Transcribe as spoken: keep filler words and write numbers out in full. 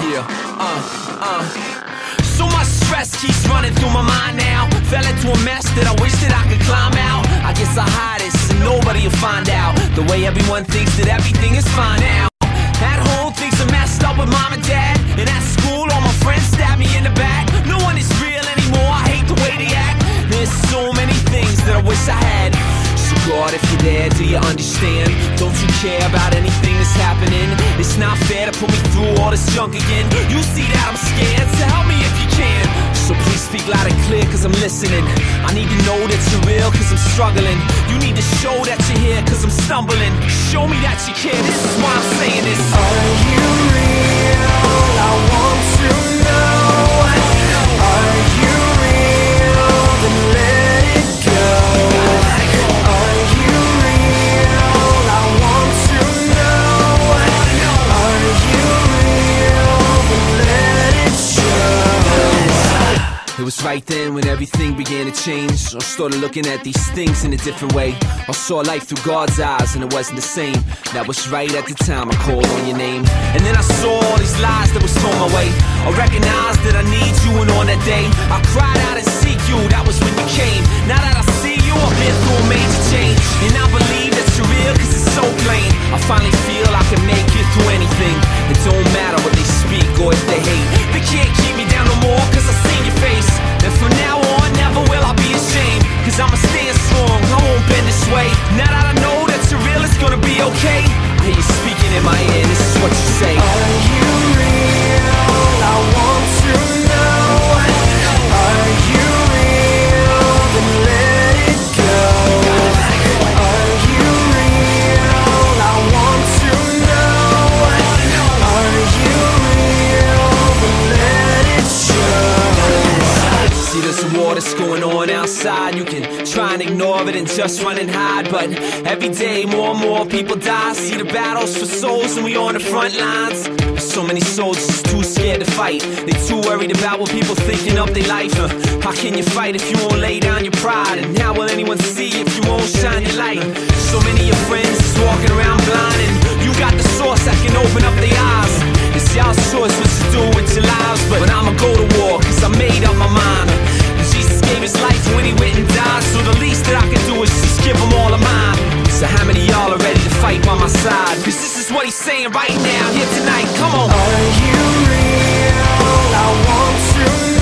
Yeah, uh, uh. So much stress keeps running through my mind now. Fell into a mess that I wish that I could climb out. I guess I hide it so nobody will find out. The way everyone thinks that everything is fine now. At home, things are messed up with mom and dad. And at school, all my friends stab me in the back. No one is real anymore, I hate the way they act. There's so many things that I wish I had. So God, if you're there, do you understand? Don't you care about anything that's happening? It's not fair to put me through all this junk again. You see that I'm scared, so help me if you can. So please speak loud and clear, cause I'm listening. I need to know that you're real, cause I'm struggling. You need to show that you're here, cause I'm stumbling. Show me that you care, this is why I'm saying this. Are you real? I want to know. Are you real? Then let it go. Are you real? I want to know. Are you real? Then let it show. It was right then when everything began to change. I started looking at these things in a different way. I saw life through God's eyes and it wasn't the same. That was right at the time I called on your name. And then I saw all these lies that was thrown my way. I recognized that I need you, and on that day I cried out and seek you, that was when you came. Now that I see you, I've been through a major change. And I believe that you're real cause it's so plain. I finally feel I can make it through anything. It don't matter what they speak or if they hate. They can't keep me down no more cause I see your face. And from now on, never will I be ashamed. Cause I'ma stand strong, I won't bend this way. Now that I know that you're real, it's gonna be okay. I hear you speaking in my ear, this is what you say. Are you real? I want to know. Are you real? Then let it go. Are you real? I want to know. Are you real? Then let it show. See, there's a war that's going on outside. You can try and ignore it and just run and hide, but every day more and more people die. See the battles for souls and we on the front lines. So many soldiers too scared to fight. They too worried about what people thinking of their life. uh, How can you fight if you won't lay down your pride? And how will anyone see if you won't shine your light? So many of your friends is walking around blind, and you got the source that can open up their eyes. It's y'all's choice what you do with your lives, but, but I'ma go to war cause I made up my mind. Jesus gave his life when he went and died, so the least that I can do is just give him all of mine. So how many y'all are ready to fight by my side? Cause this is what he's saying right now, here tonight, come on. Are you real? I want to know.